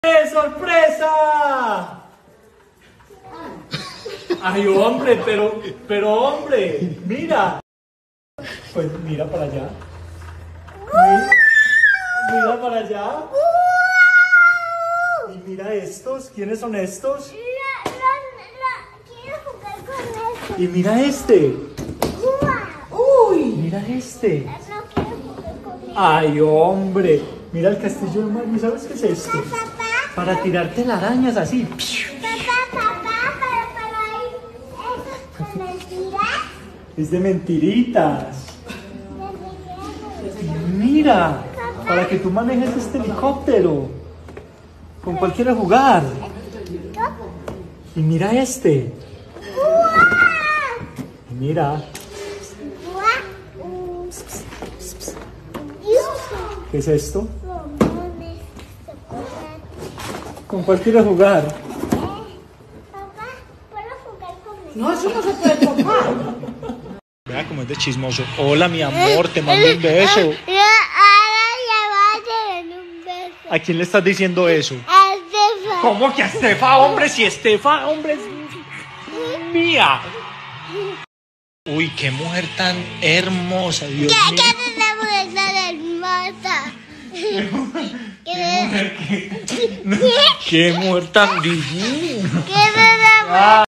¡Sorpresa! Ay, hombre, pero hombre, mira. Pues mira para allá. Mira para allá. Y mira estos, ¿quiénes son estos? Quiero jugar con eso. Y mira este. Uy. Mira este. No quiero jugar con eso. Ay, hombre. Mira el castillo de Mario. ¿Sabes qué es esto? Papá, Para tirar telarañas así. papá, para ir eso con mentiras. Es de mentiritas. Mira, para que tú manejes este helicóptero. Con cuál quieres jugar. Y mira este. Y mira. ¿Qué es esto? ¿Con cuál quieres jugar? Papá, ¿puedo jugar con eso? No, eso no se puede tocar. Vea cómo es de chismoso. Hola, mi amor, te mando un beso. Ahora le va a dar un beso. ¿A quién le estás diciendo eso? A Estefa. ¿Cómo que a Estefa, hombre? Si Estefa, hombre, es mía. Uy, qué mujer tan hermosa, Dios mío. ¿Qué tenemos de tan hermosa? Qué mujer tan divina. ¿Qué tenemos?